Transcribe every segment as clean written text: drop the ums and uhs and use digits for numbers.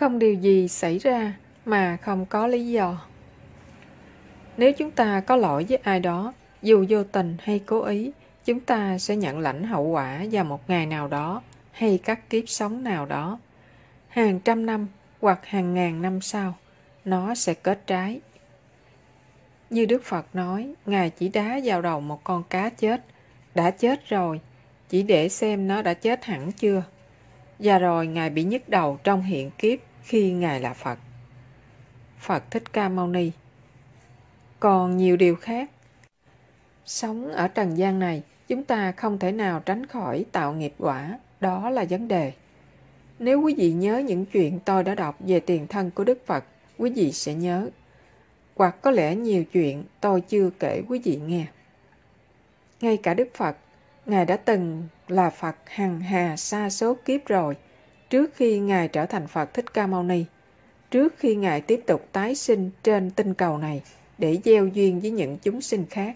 Không điều gì xảy ra mà không có lý do. Nếu chúng ta có lỗi với ai đó, dù vô tình hay cố ý, chúng ta sẽ nhận lãnh hậu quả vào một ngày nào đó hay các kiếp sống nào đó. Hàng trăm năm hoặc hàng ngàn năm sau, nó sẽ kết trái. Như Đức Phật nói, Ngài chỉ đá vào đầu một con cá chết, đã chết rồi, chỉ để xem nó đã chết hẳn chưa. Và rồi Ngài bị nhức đầu trong hiện kiếp khi Ngài là Phật. Phật Thích Ca Mâu Ni. Còn nhiều điều khác. Sống ở trần gian này, chúng ta không thể nào tránh khỏi tạo nghiệp quả, đó là vấn đề. Nếu quý vị nhớ những chuyện tôi đã đọc về tiền thân của Đức Phật, quý vị sẽ nhớ. Hoặc có lẽ nhiều chuyện tôi chưa kể quý vị nghe. Ngay cả Đức Phật, Ngài đã từng là Phật hằng hà sa số kiếp rồi, trước khi Ngài trở thành Phật Thích Ca Mâu Ni, trước khi Ngài tiếp tục tái sinh trên tinh cầu này để gieo duyên với những chúng sinh khác.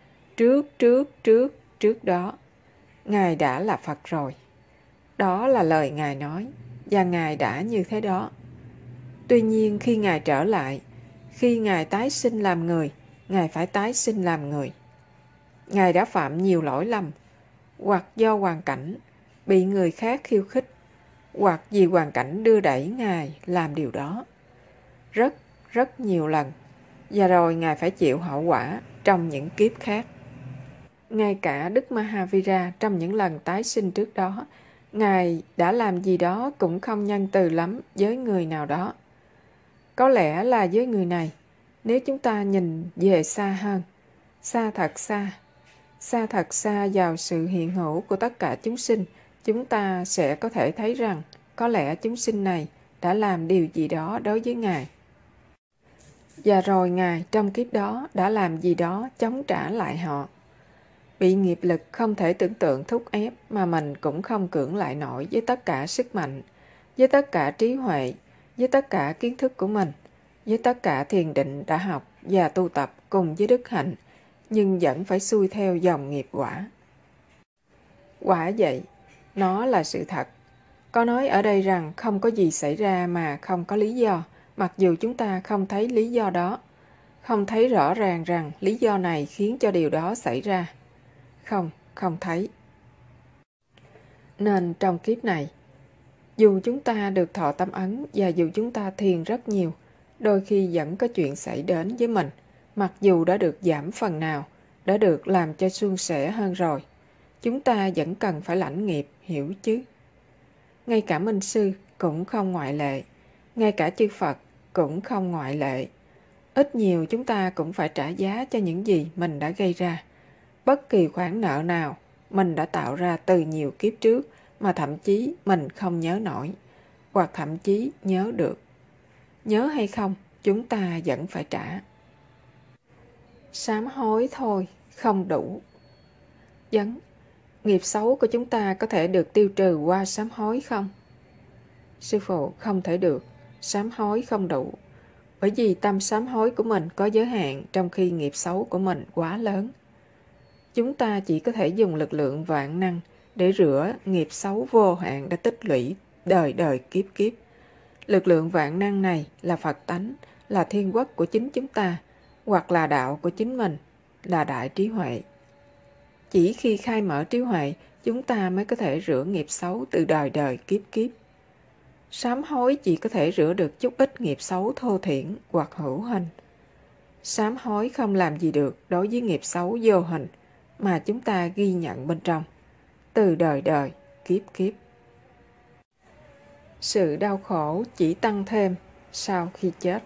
Trước đó, Ngài đã là Phật rồi. Đó là lời Ngài nói, và Ngài đã như thế đó. Tuy nhiên khi Ngài trở lại, khi Ngài tái sinh làm người, Ngài phải tái sinh làm người. Ngài đã phạm nhiều lỗi lầm, hoặc do hoàn cảnh, bị người khác khiêu khích, hoặc vì hoàn cảnh đưa đẩy Ngài làm điều đó. Rất nhiều lần, và rồi Ngài phải chịu hậu quả trong những kiếp khác. Ngay cả Đức Mahavira trong những lần tái sinh trước đó, Ngài đã làm gì đó cũng không nhân từ lắm với người nào đó. Có lẽ là với người này, nếu chúng ta nhìn về xa hơn, xa thật xa vào sự hiện hữu của tất cả chúng sinh, chúng ta sẽ có thể thấy rằng có lẽ chúng sinh này đã làm điều gì đó đối với Ngài. Và rồi Ngài trong kiếp đó đã làm gì đó chống trả lại họ. Bị nghiệp lực không thể tưởng tượng thúc ép mà mình cũng không cưỡng lại nổi với tất cả sức mạnh, với tất cả trí huệ, với tất cả kiến thức của mình, với tất cả thiền định đã học và tu tập cùng với đức hạnh, nhưng vẫn phải xuôi theo dòng nghiệp quả. Quả vậy, nó là sự thật. Có nói ở đây rằng không có gì xảy ra mà không có lý do, mặc dù chúng ta không thấy lý do đó, không thấy rõ ràng rằng lý do này khiến cho điều đó xảy ra. Không thấy. Nên trong kiếp này, dù chúng ta được thọ tâm ấn và dù chúng ta thiền rất nhiều, đôi khi vẫn có chuyện xảy đến với mình, mặc dù đã được giảm phần nào, đã được làm cho suôn sẻ hơn rồi. Chúng ta vẫn cần phải lãnh nghiệp, hiểu chứ. Ngay cả Minh Sư cũng không ngoại lệ, ngay cả chư Phật cũng không ngoại lệ. Ít nhiều chúng ta cũng phải trả giá cho những gì mình đã gây ra. Bất kỳ khoản nợ nào mình đã tạo ra từ nhiều kiếp trước mà thậm chí mình không nhớ nổi, hoặc thậm chí nhớ được. Nhớ hay không, chúng ta vẫn phải trả. Sám hối thôi, không đủ. Nghiệp xấu của chúng ta có thể được tiêu trừ qua sám hối không? Sư phụ, không thể được. Sám hối không đủ. Bởi vì tâm sám hối của mình có giới hạn, trong khi nghiệp xấu của mình quá lớn. Chúng ta chỉ có thể dùng lực lượng vạn năng để rửa nghiệp xấu vô hạn đã tích lũy đời kiếp kiếp. Lực lượng vạn năng này là Phật tánh, là thiên quốc của chính chúng ta, hoặc là đạo của chính mình, là đại trí huệ. Chỉ khi khai mở trí huệ, chúng ta mới có thể rửa nghiệp xấu từ đời kiếp kiếp. Sám hối chỉ có thể rửa được chút ít nghiệp xấu thô thiển hoặc hữu hình. Sám hối không làm gì được đối với nghiệp xấu vô hình mà chúng ta ghi nhận bên trong, từ đời kiếp kiếp. Sự đau khổ chỉ tăng thêm sau khi chết.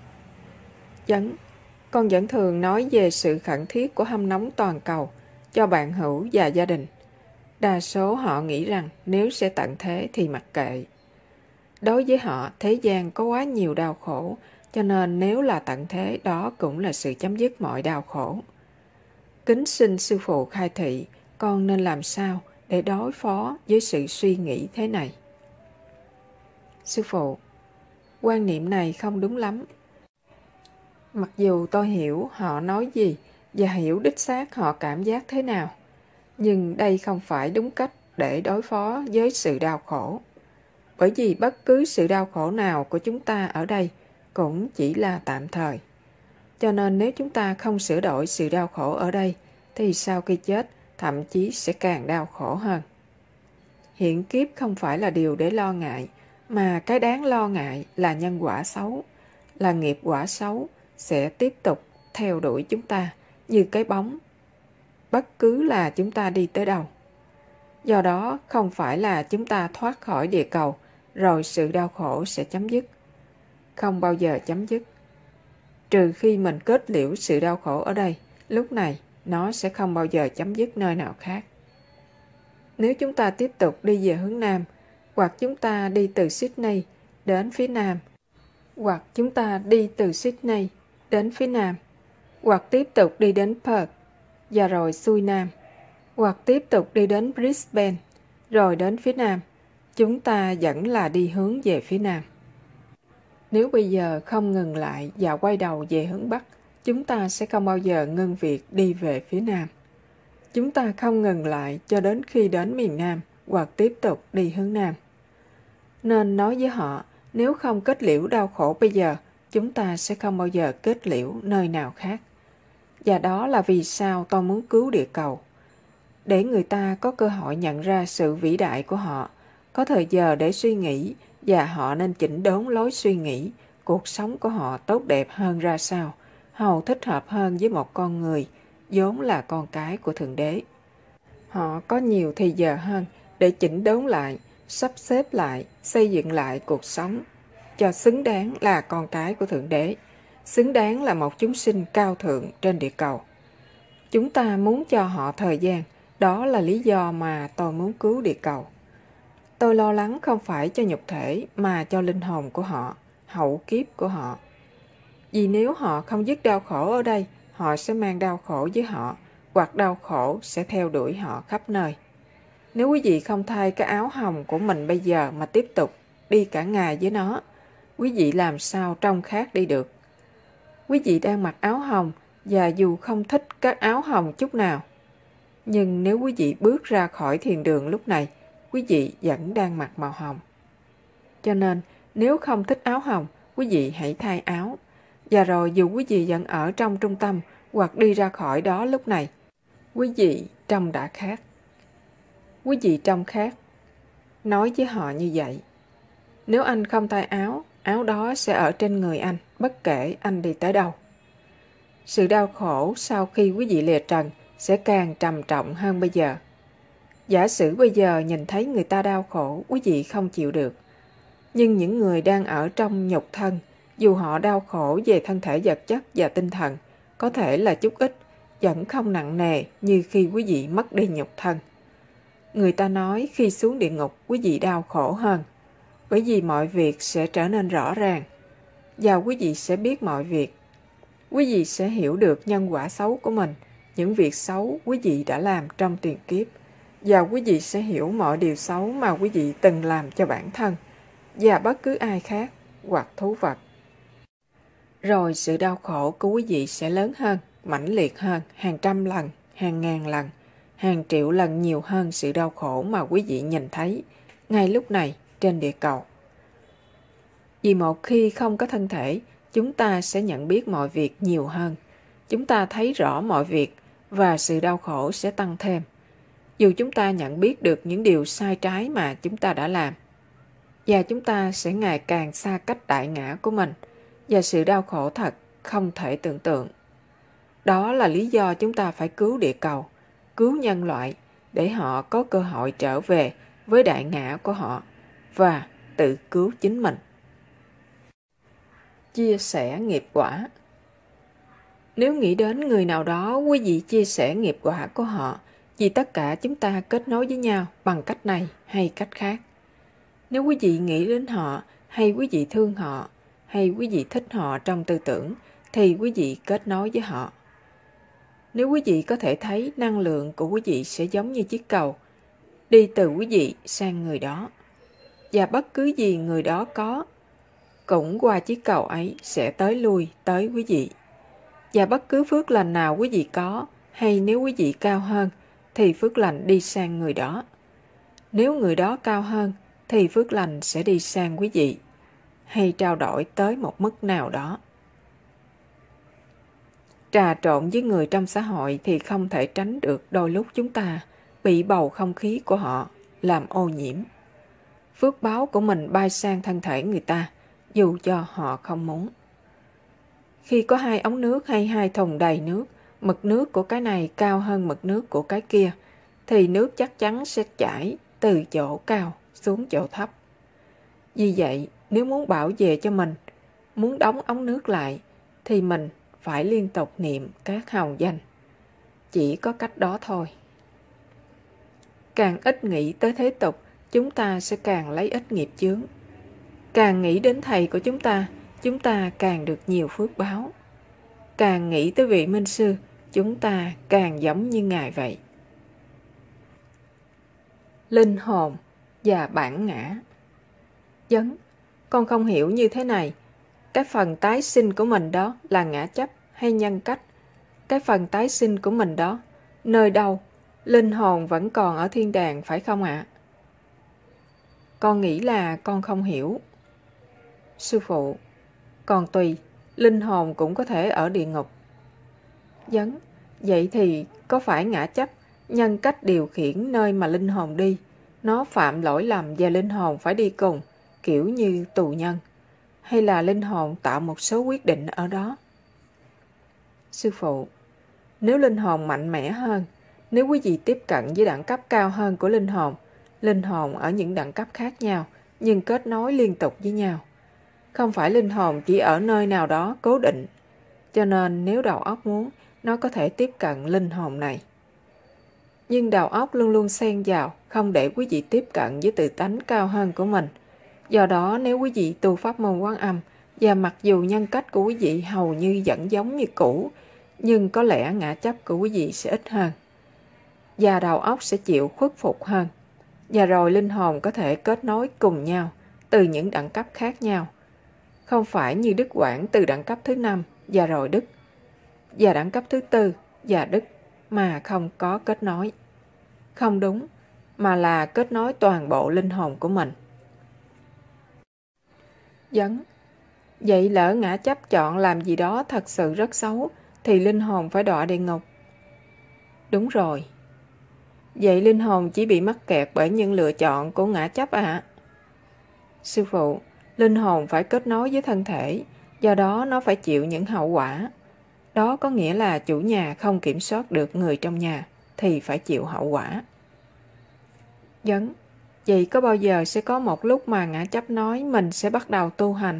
Con vẫn thường nói về sự khẩn thiết của hâm nóng toàn cầu cho bạn hữu và gia đình. Đa số họ nghĩ rằng nếu sẽ tận thế thì mặc kệ. Đối với họ, thế gian có quá nhiều đau khổ, cho nên nếu là tận thế, đó cũng là sự chấm dứt mọi đau khổ. Kính xin sư phụ khai thị, con nên làm sao để đối phó với sự suy nghĩ thế này? Sư phụ, quan niệm này không đúng lắm. Mặc dù tôi hiểu họ nói gì và hiểu đích xác họ cảm giác thế nào, nhưng đây không phải đúng cách để đối phó với sự đau khổ. bởi vì bất cứ sự đau khổ nào của chúng ta ở đây cũng chỉ là tạm thời. Cho nên nếu chúng ta không sửa đổi sự đau khổ ở đây, thì sau khi chết, thậm chí sẽ càng đau khổ hơn. Hiện kiếp không phải là điều để lo ngại, mà cái đáng lo ngại là nhân quả xấu, là nghiệp quả xấu sẽ tiếp tục theo đuổi chúng ta như cái bóng, bất cứ là chúng ta đi tới đâu. Do đó, không phải là chúng ta thoát khỏi địa cầu, rồi sự đau khổ sẽ chấm dứt. Không bao giờ chấm dứt. Trừ khi mình kết liễu sự đau khổ ở đây, lúc này nó sẽ không bao giờ chấm dứt nơi nào khác. Nếu chúng ta tiếp tục đi về hướng Nam, hoặc chúng ta đi từ Sydney đến phía Nam, hoặc chúng ta đi từ Sydney đến phía Nam, hoặc tiếp tục đi đến Perth, và rồi xuôi Nam, hoặc tiếp tục đi đến Brisbane, rồi đến phía Nam, chúng ta vẫn là đi hướng về phía Nam. Nếu bây giờ không ngừng lại và quay đầu về hướng Bắc, chúng ta sẽ không bao giờ ngưng việc đi về phía Nam. Chúng ta không ngừng lại cho đến khi đến miền Nam hoặc tiếp tục đi hướng Nam. Nên nói với họ, nếu không kết liễu đau khổ bây giờ, chúng ta sẽ không bao giờ kết liễu nơi nào khác. Và đó là vì sao tôi muốn cứu địa cầu. Để người ta có cơ hội nhận ra sự vĩ đại của họ, có thời giờ để suy nghĩ, và họ nên chỉnh đốn lối suy nghĩ, cuộc sống của họ tốt đẹp hơn ra sao, hầu thích hợp hơn với một con người, vốn là con cái của Thượng Đế. Họ có nhiều thời giờ hơn để chỉnh đốn lại, sắp xếp lại, xây dựng lại cuộc sống, cho xứng đáng là con cái của Thượng Đế, xứng đáng là một chúng sinh cao thượng trên địa cầu. Chúng ta muốn cho họ thời gian, đó là lý do mà tôi muốn cứu địa cầu. Tôi lo lắng không phải cho nhục thể mà cho linh hồn của họ, hậu kiếp của họ. Vì nếu họ không dứt đau khổ ở đây, họ sẽ mang đau khổ với họ, hoặc đau khổ sẽ theo đuổi họ khắp nơi. Nếu quý vị không thay cái áo hồng của mình bây giờ mà tiếp tục đi cả ngày với nó, quý vị làm sao trông khác đi được. Quý vị đang mặc áo hồng và dù không thích các áo hồng chút nào. Nhưng nếu quý vị bước ra khỏi thiền đường lúc này, quý vị vẫn đang mặc màu hồng. Cho nên, nếu không thích áo hồng, quý vị hãy thay áo. Và rồi dù quý vị vẫn ở trong trung tâm hoặc đi ra khỏi đó lúc này, quý vị trông đã khác. Quý vị trông khác. Nói với họ như vậy. Nếu anh không thay áo, áo đó sẽ ở trên người anh, bất kể anh đi tới đâu. Sự đau khổ sau khi quý vị lìa trần sẽ càng trầm trọng hơn bây giờ. Giả sử bây giờ nhìn thấy người ta đau khổ, quý vị không chịu được. Nhưng những người đang ở trong nhục thân, dù họ đau khổ về thân thể vật chất và tinh thần, có thể là chút ít, vẫn không nặng nề như khi quý vị mất đi nhục thân. Người ta nói khi xuống địa ngục quý vị đau khổ hơn, bởi vì mọi việc sẽ trở nên rõ ràng, và quý vị sẽ biết mọi việc. Quý vị sẽ hiểu được nhân quả xấu của mình, những việc xấu quý vị đã làm trong tiền kiếp, và quý vị sẽ hiểu mọi điều xấu mà quý vị từng làm cho bản thân và bất cứ ai khác hoặc thú vật. Rồi sự đau khổ của quý vị sẽ lớn hơn, mãnh liệt hơn, hàng trăm lần, hàng ngàn lần, hàng triệu lần nhiều hơn sự đau khổ mà quý vị nhìn thấy ngay lúc này trên địa cầu. Vì một khi không có thân thể, chúng ta sẽ nhận biết mọi việc nhiều hơn. Chúng ta thấy rõ mọi việc và sự đau khổ sẽ tăng thêm. Dù chúng ta nhận biết được những điều sai trái mà chúng ta đã làm, và chúng ta sẽ ngày càng xa cách đại ngã của mình và sự đau khổ thật không thể tưởng tượng. Đó là lý do chúng ta phải cứu địa cầu, cứu nhân loại để họ có cơ hội trở về với đại ngã của họ và tự cứu chính mình. Chia sẻ nghiệp quả. Nếu nghĩ đến người nào đó, quý vị chia sẻ nghiệp quả của họ, vì tất cả chúng ta kết nối với nhau bằng cách này hay cách khác. Nếu quý vị nghĩ đến họ, hay quý vị thương họ, hay quý vị thích họ trong tư tưởng, thì quý vị kết nối với họ. Nếu quý vị có thể thấy năng lượng của quý vị sẽ giống như chiếc cầu, đi từ quý vị sang người đó, và bất cứ gì người đó có, cũng qua chiếc cầu ấy sẽ tới lui tới quý vị. Và bất cứ phước lành nào quý vị có, hay nếu quý vị cao hơn, thì phước lành đi sang người đó. Nếu người đó cao hơn, thì phước lành sẽ đi sang quý vị, hay trao đổi tới một mức nào đó. Trà trộn với người trong xã hội thì không thể tránh được đôi lúc chúng ta bị bầu không khí của họ làm ô nhiễm. Phước báo của mình bay sang thân thể người ta, dù cho họ không muốn. Khi có 2 ống nước hay 2 thùng đầy nước, mực nước của cái này cao hơn mực nước của cái kia, thì nước chắc chắn sẽ chảy từ chỗ cao xuống chỗ thấp. Vì vậy, nếu muốn bảo vệ cho mình, muốn đóng ống nước lại, thì mình phải liên tục niệm các hào danh. Chỉ có cách đó thôi. Càng ít nghĩ tới thế tục, chúng ta sẽ càng lấy ít nghiệp chướng. Càng nghĩ đến thầy của chúng ta càng được nhiều phước báo. Càng nghĩ tới vị minh sư, chúng ta càng giống như Ngài vậy. Linh hồn và bản ngã. Vấn: con không hiểu như thế này. Cái phần tái sinh của mình đó là ngã chấp hay nhân cách? Cái phần tái sinh của mình đó, nơi đâu? Linh hồn vẫn còn ở thiên đàng phải không ạ? Con nghĩ là con không hiểu. Sư phụ: còn tùy, linh hồn cũng có thể ở địa ngục. Vấn: vậy thì có phải ngã chấp, nhân cách điều khiển nơi mà linh hồn đi? Nó phạm lỗi lầm và linh hồn phải đi cùng, kiểu như tù nhân. Hay là linh hồn tạo một số quyết định ở đó? Sư phụ: nếu linh hồn mạnh mẽ hơn, nếu quý vị tiếp cận với đẳng cấp cao hơn của linh hồn ở những đẳng cấp khác nhau, nhưng kết nối liên tục với nhau. Không phải linh hồn chỉ ở nơi nào đó cố định. Cho nên nếu đầu óc muốn, nó có thể tiếp cận linh hồn này. Nhưng đầu óc luôn luôn xen vào, không để quý vị tiếp cận với tự tánh cao hơn của mình. Do đó nếu quý vị tu pháp môn Quán Âm, và mặc dù nhân cách của quý vị hầu như vẫn giống như cũ, nhưng có lẽ ngã chấp của quý vị sẽ ít hơn. Và đầu óc sẽ chịu khuất phục hơn. Và rồi linh hồn có thể kết nối cùng nhau từ những đẳng cấp khác nhau. Không phải như Đức Quảng từ đẳng cấp thứ 5 và rồi Đức, và đẳng cấp thứ 4 và Đức mà không có kết nối. Không đúng, mà là kết nối toàn bộ linh hồn của mình. Vấn: vậy lỡ ngã chấp chọn làm gì đó thật sự rất xấu, thì linh hồn phải đọa địa ngục. Đúng rồi. Vậy linh hồn chỉ bị mắc kẹt bởi những lựa chọn của ngã chấp ạ? Sư phụ: linh hồn phải kết nối với thân thể, do đó nó phải chịu những hậu quả. Đó có nghĩa là chủ nhà không kiểm soát được người trong nhà, thì phải chịu hậu quả. Vấn: vậy có bao giờ sẽ có một lúc mà ngã chấp nói mình sẽ bắt đầu tu hành?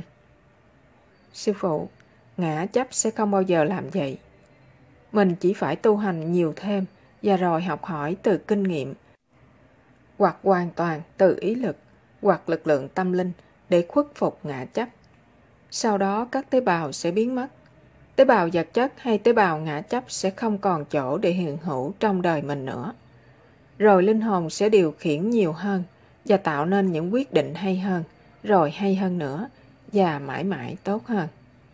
Sư phụ: ngã chấp sẽ không bao giờ làm vậy. Mình chỉ phải tu hành nhiều thêm và rồi học hỏi từ kinh nghiệm, hoặc hoàn toàn từ ý lực, hoặc lực lượng tâm linh để khuất phục ngã chấp. Sau đó các tế bào sẽ biến mất. Tế bào vật chất hay tế bào ngã chấp sẽ không còn chỗ để hiện hữu trong đời mình nữa. Rồi linh hồn sẽ điều khiển nhiều hơn và tạo nên những quyết định hay hơn, rồi hay hơn nữa và mãi mãi tốt hơn.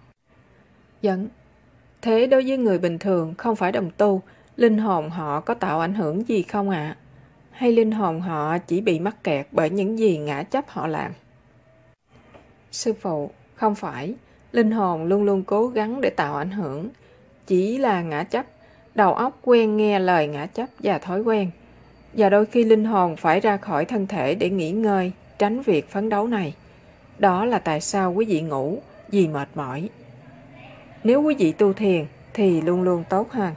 Vấn: thế đối với người bình thường không phải đồng tu, linh hồn họ có tạo ảnh hưởng gì không ạ? Hay linh hồn họ chỉ bị mắc kẹt bởi những gì ngã chấp họ làm? Sư phụ: không phải. Linh hồn luôn luôn cố gắng để tạo ảnh hưởng. Chỉ là ngã chấp, đầu óc quen nghe lời ngã chấp và thói quen. Và đôi khi linh hồn phải ra khỏi thân thể để nghỉ ngơi, tránh việc phấn đấu này. Đó là tại sao quý vị ngủ, vì mệt mỏi. Nếu quý vị tu thiền thì luôn luôn tốt hơn.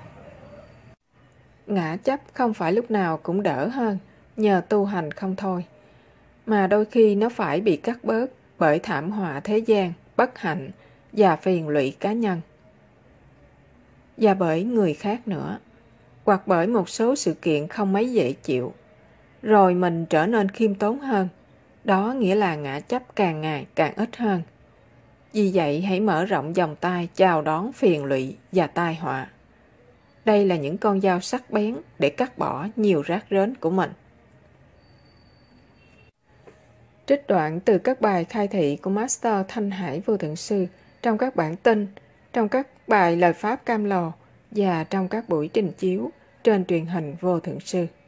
Ngã chấp không phải lúc nào cũng đỡ hơn nhờ tu hành không thôi, mà đôi khi nó phải bị cắt bớt bởi thảm họa thế gian, bất hạnh và phiền lụy cá nhân, và bởi người khác nữa, hoặc bởi một số sự kiện không mấy dễ chịu. Rồi mình trở nên khiêm tốn hơn. Đó nghĩa là ngã chấp càng ngày càng ít hơn. Vì vậy hãy mở rộng vòng tay chào đón phiền lụy và tai họa. Đây là những con dao sắc bén để cắt bỏ nhiều rác rến của mình. Trích đoạn từ các bài khai thị của Master Thanh Hải Vô Thượng Sư trong các bản tin, trong các bài lời pháp cam lồ và trong các buổi trình chiếu trên truyền hình Vô Thượng Sư.